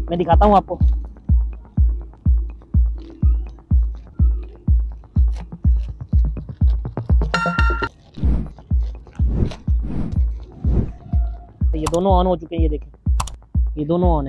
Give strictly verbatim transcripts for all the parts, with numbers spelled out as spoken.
मैं दिखाता हूँ आपको। तो ये दोनों ऑन हो चुके हैं, ये देखें, ये दोनों ऑन है।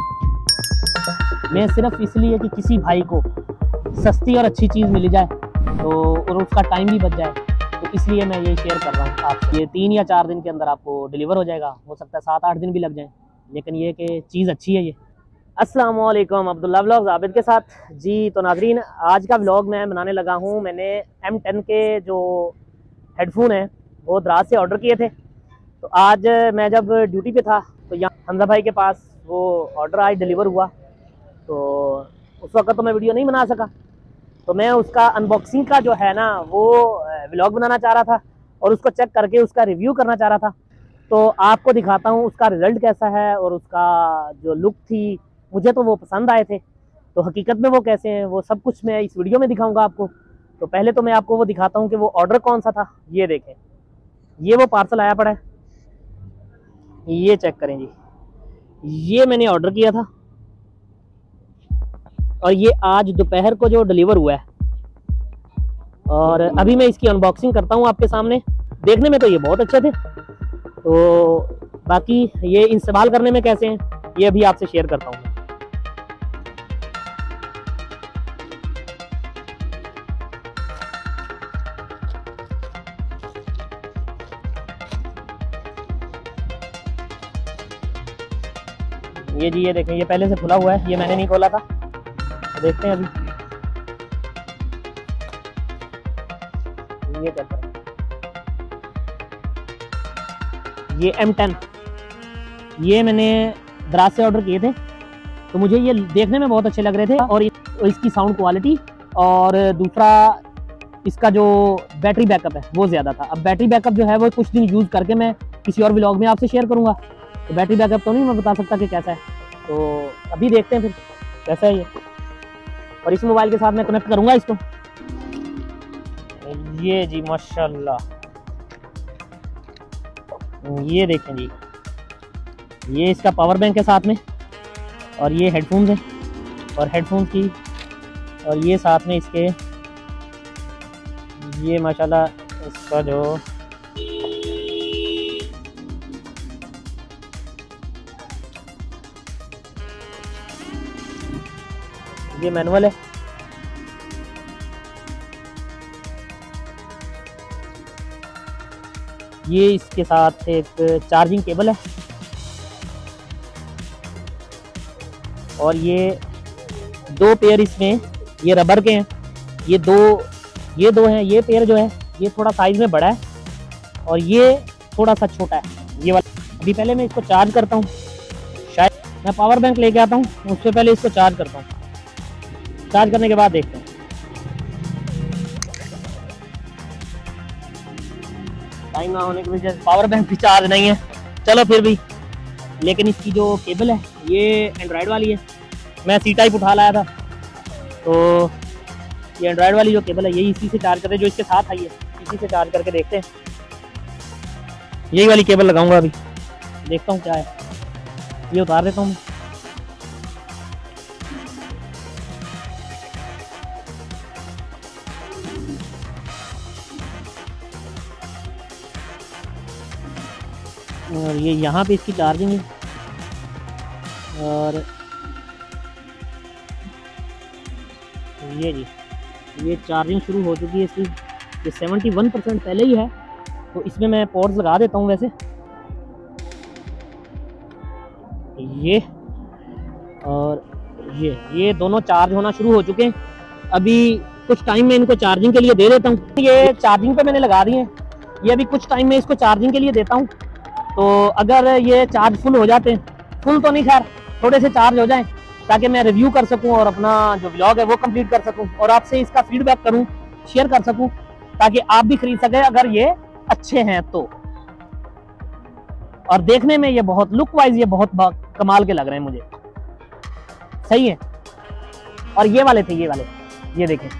मैं सिर्फ इसलिए कि किसी भाई को सस्ती और अच्छी चीज़ मिल जाए तो और उसका टाइम भी बच जाए, तो इसलिए मैं ये शेयर कर रहा हूँ आपसे। ये तीन या चार दिन के अंदर आपको डिलीवर हो जाएगा, हो सकता है सात आठ दिन भी लग जाए, लेकिन ये कि चीज़ अच्छी है ये। अस्सलाम वालेकुम, अब्दुल्ला व्लॉग्स आबिद के साथ जी। तो नाजरीन, आज का व्लॉग मैं बनाने लगा हूँ। मैंने एम टेन के जो हेडफोन हैं वो दराज से ऑर्डर किए थे। तो आज मैं जब ड्यूटी पे था तो यहाँ हमजा भाई के पास वो ऑर्डर आज डिलीवर हुआ। तो उस वक्त तो मैं वीडियो नहीं बना सका, तो मैं उसका अनबॉक्सिंग का जो है ना वो व्लॉग बनाना चाह रहा था और उसको चेक करके उसका रिव्यू करना चाह रहा था। तो आपको दिखाता हूँ उसका रिज़ल्ट कैसा है और उसका जो लुक थी, मुझे तो वो पसंद आए थे। तो हकीकत में वो कैसे हैं वो सब कुछ मैं इस वीडियो में दिखाऊंगा आपको। तो पहले तो मैं आपको वो दिखाता हूँ कि वो ऑर्डर कौन सा था। ये देखें, ये वो पार्सल आया पड़ा है, ये चेक करें जी। ये मैंने ऑर्डर किया था और ये आज दोपहर को जो डिलीवर हुआ है। और अभी मैं इसकी अनबॉक्सिंग करता हूँ आपके सामने। देखने में तो ये बहुत अच्छे थे, तो बाकी ये इस्तेमाल करने में कैसे हैं ये अभी आपसे शेयर करता हूँ। ये जी, ये देखें, ये पहले से खुला हुआ है, ये मैंने नहीं खोला था। तो देखते हैं अभी ये क्या है। ये एम टेन ये मैंने दराज से ऑर्डर किए थे, तो मुझे ये देखने में बहुत अच्छे लग रहे थे। और इसकी साउंड क्वालिटी और दूसरा इसका जो बैटरी बैकअप है वो ज़्यादा था। अब बैटरी बैकअप जो है वो कुछ दिन यूज़ करके मैं किसी और व्लॉग में आपसे शेयर करूँगा। तो बैटरी बैकअप तो नहीं मैं बता सकता कि कैसा है, तो अभी देखते हैं फिर कैसा है ये। और इस मोबाइल के साथ मैं कनेक्ट करूँगा इसको। ये जी माशाल्लाह, ये देखें जी, ये इसका पावर बैंक है साथ में, और ये हेडफोन्स है और हेडफोन्स की, और ये साथ में इसके, ये माशाल्लाह इसका जो ये मैनुअल है। ये इसके साथ एक चार्जिंग केबल है, और ये दो पेयर इसमें ये रबर के हैं। ये दो ये दो हैं। ये पेयर जो है ये थोड़ा साइज में बड़ा है और ये थोड़ा सा छोटा है, ये वाला। अभी पहले मैं इसको चार्ज करता हूँ, शायद मैं पावर बैंक लेके आता हूँ, उससे पहले इसको चार्ज करता हूँ। चार्ज करने के बाद देखते हैं। टाइम ना होने की वजह से पावर बैंक भी चार्ज नहीं है, चलो फिर भी। लेकिन इसकी जो केबल है ये एंड्रॉयड वाली है, मैं सी टाइप उठा लाया था, तो ये एंड्रॉयड वाली जो केबल है यही इसी से चार्ज करते, जो इसके साथ आई है इसी से चार्ज करके देखते हैं। यही वाली केबल लगाऊंगा अभी, देखता हूँ क्या है। ये उतार देता हूँ मैं। और ये यहाँ पे इसकी चार्जिंग है, और ये जी ये चार्जिंग शुरू हो चुकी है इसकी। ये सेवेंटी वन परसेंट पहले ही है, तो इसमें मैं पॉड्स लगा देता हूँ वैसे। ये और ये ये दोनों चार्ज होना शुरू हो चुके हैं। अभी कुछ टाइम में इनको चार्जिंग के लिए दे देता हूँ। ये चार्जिंग पे मैंने लगा दिए हैं, ये अभी कुछ टाइम में इसको चार्जिंग के लिए देता हूँ। तो अगर ये चार्ज फुल हो जाते हैं, फुल तो नहीं खैर, थोड़े से चार्ज हो जाएं, ताकि मैं रिव्यू कर सकूं और अपना जो व्लॉग है वो कंप्लीट कर सकूं और आपसे इसका फीडबैक करूं, शेयर कर सकूं, ताकि आप भी खरीद सकें अगर ये अच्छे हैं तो। और देखने में ये बहुत लुक वाइज ये बहुत कमाल के लग रहे हैं मुझे, सही है। और ये वाले थे, ये वाले, ये देखें।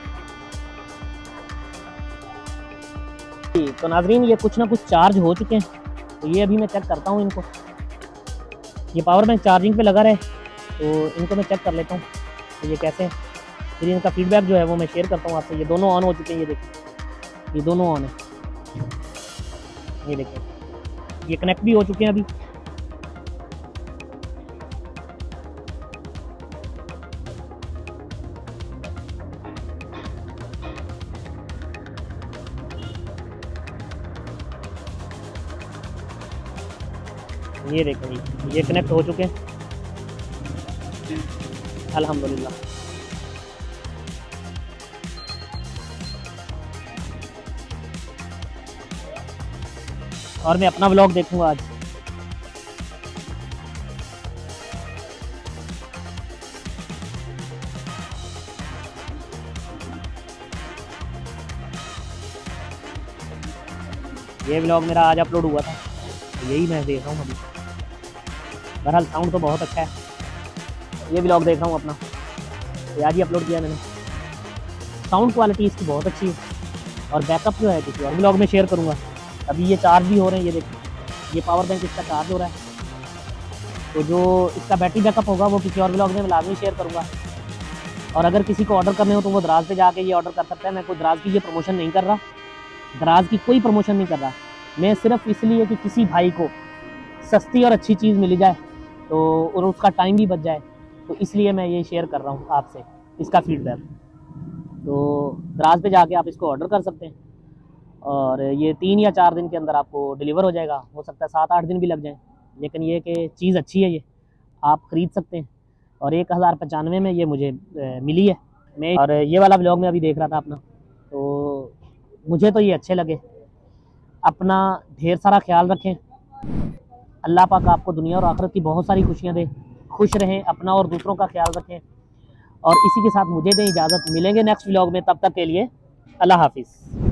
तो नाजरीन ये कुछ ना कुछ चार्ज हो चुके हैं, तो ये अभी मैं चेक करता हूँ इनको। ये पावर बैंक चार्जिंग पे लगा रहे, तो इनको मैं चेक कर लेता हूँ तो ये कैसे हैं। फिर इनका फीडबैक जो है वो मैं शेयर करता हूँ आपसे। ये दोनों ऑन हो चुके हैं, ये देखिए, ये दोनों ऑन है, ये देखिए, ये कनेक्ट भी हो चुके हैं अभी। ये देखें जी, ये कनेक्ट हो चुके हैं अल्हम्दुलिल्लाह। और मैं अपना व्लॉग देखूंगा आज। ये व्लॉग मेरा आज अपलोड हुआ था, तो यही मैं देख रहा हूँ अभी। बहरहाल साउंड तो बहुत अच्छा है। ये व्लॉग देख रहा हूँ अपना, ये आज ही अपलोड किया मैंने। साउंड क्वालिटी इसकी बहुत अच्छी है और बैकअप जो है किसी और व्लॉग में शेयर करूँगा। अभी ये चार्ज भी हो रहे हैं, ये देखिए, ये पावर बैंक इसका चार्ज हो रहा है। तो जो इसका बैटरी बैकअप होगा वो किसी और व्लॉग में मैं लाजमी शेयर करूँगा। और अगर किसी को ऑर्डर करने हो तो वो दराज पे जाके ये ऑर्डर कर सकता है। मैं कोई दराज की ये प्रमोशन नहीं कर रहा, दराज की कोई प्रमोशन नहीं कर रहा। मैं सिर्फ इसलिए कि किसी भाई को सस्ती और अच्छी चीज़ मिल जाए तो और उसका टाइम भी बच जाए, तो इसलिए मैं ये शेयर कर रहा हूँ आपसे इसका फीडबैक। तो दराज पे जाके आप इसको ऑर्डर कर सकते हैं और ये तीन या चार दिन के अंदर आपको डिलीवर हो जाएगा। हो सकता है सात आठ दिन भी लग जाएं, लेकिन ये कि चीज़ अच्छी है, ये आप ख़रीद सकते हैं। और एक हज़ार पचानवे में ये मुझे मिली है। मैं और ये वाला व्लॉग मैं अभी देख रहा था अपना, तो मुझे तो ये अच्छे लगे। अपना ढेर सारा ख्याल रखें। अल्लाह पाक आपको दुनिया और आखिरत की बहुत सारी खुशियाँ दे। खुश रहें, अपना और दूसरों का ख्याल रखें। और इसी के साथ मुझे दें इजाज़त। मिलेंगे नेक्स्ट व्लॉग में, तब तक के लिए अल्लाह हाफिज़।